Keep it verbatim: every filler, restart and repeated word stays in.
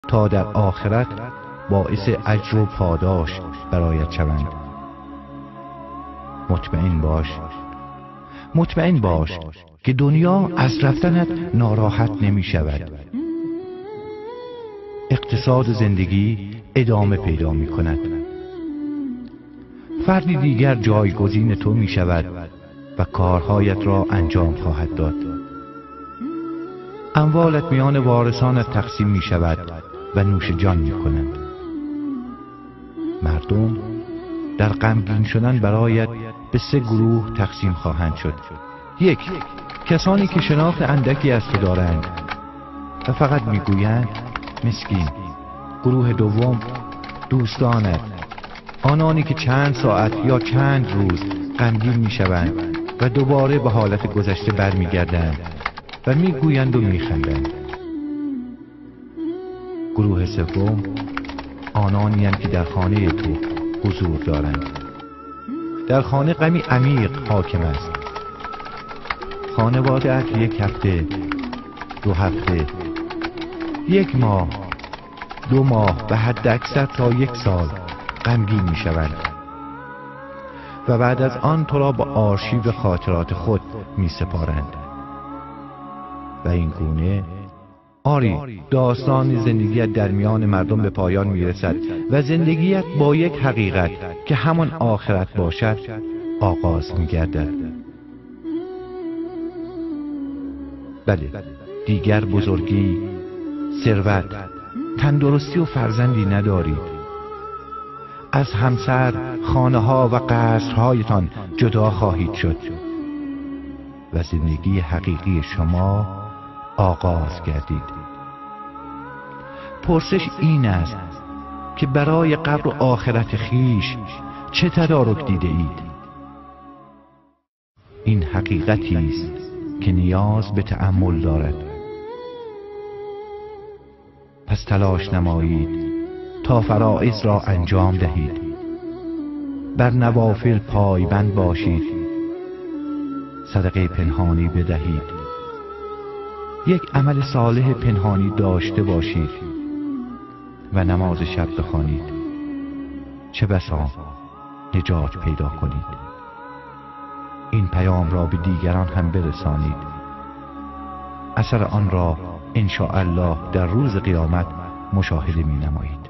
تا در آخرت باعث اجر و پاداش برایت شوند. مطمئن باش مطمئن باش که دنیا از رفتنت ناراحت نمی شود. اقتصاد زندگی ادامه پیدا می کند. فردی دیگر جایگزین تو می شود و کارهایت را انجام خواهد داد. اموالت میان وارثانت تقسیم می شود و نوش جان می کنند. مردم در غمگین شدن برایت به سه گروه تقسیم خواهند شد. یک، کسانی که شناخت اندکی از تو دارند و فقط میگویند مسکین. گروه دوم، دوستانت، آنانی که چند ساعت یا چند روز غمگین میشوند و دوباره به حالت گذشته برمیگردند و میگویند و میخندند. گروه سوم، آنانی هستند که در خانه تو حضور دارند. در خانه غمی عمیق حاکم است. خانواده‌ات یک هفته، دو هفته، یک ماه، دو ماه و حد اکثر تا یک سال غمگین می شوند و بعد از آن تو را با آرشیو خاطرات خود می سپارند و این گونه آری داستان زندگیت در میان مردم به پایان می رسد و زندگیت با یک حقیقت که همان آخرت باشد آغاز می گردد. بله، دیگر بزرگی، ثروت، تندرستی و فرزندی ندارید. از همسر، خانه ها و قصرهایتان جدا خواهید شد و زندگی حقیقی شما آغاز گردید. پرسش این است که برای قبر و آخرت خیش چه تدارک دیده اید؟ این حقیقتی است که نیاز به تأمل دارد. پس تلاش نمایید تا فرائض را انجام دهید. بر نوافل پایبند باشید. صدقه پنهانی بدهید. یک عمل صالح پنهانی داشته باشید و نماز شب بخوانید. چه بسا نجات پیدا کنید. این پیام را به دیگران هم برسانید. اثر آن را ان شاء الله در روز قیامت مشاهده می نمایید.